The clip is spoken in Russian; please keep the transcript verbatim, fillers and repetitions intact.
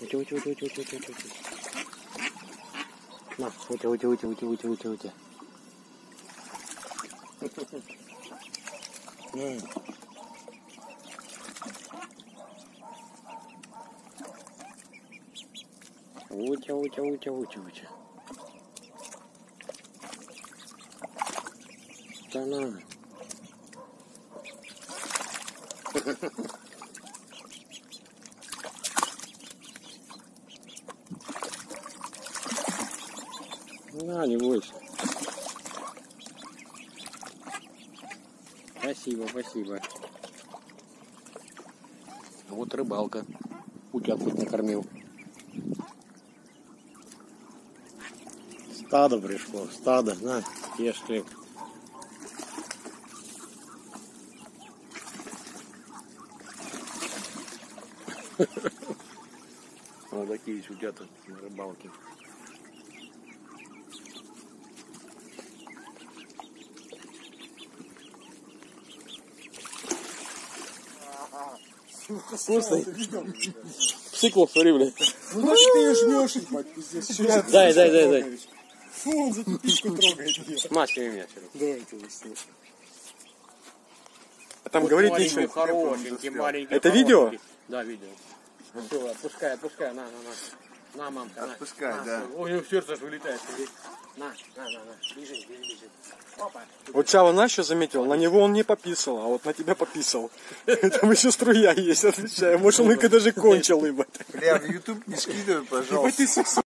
Утя, утя, утя, утя, утя, утя, утя. На, утя, утя, утя, утя, утя, утя, утя. Не. Утя, утя, утя, утя, утя. Да на. На, не бойся. Спасибо, спасибо. Вот рыбалка. Утят хоть накормил. Стадо пришло, стадо. На, ешь хлеб. Вот такие утята на рыбалке. Вкусный. Псикнул, смотри, блядь. Ну значит ты ее жмешь, ебать, пиздец. Дай, дай, дай, дай. Фу, он за пипичку трогает. Маски меня. Давайте вы слушайте. А там Вот говорит маленький, ничего. хорошенький, маленький. Это видео? Да, видео. Все, отпускай, отпускай, на, на, на. На, мамка, на. Отпускай, на, да. Ой, у него сердце аж вылетает. Смотри. На, на, на, на. Бежи, бежи, бежи. Опа. Вот Чава на что заметил? На него он не пописал, а вот на тебя пописал. Там еще струя есть, отвечаю. Может, он и даже кончил, ебать. Бля, в YouTube не скидывай, пожалуйста.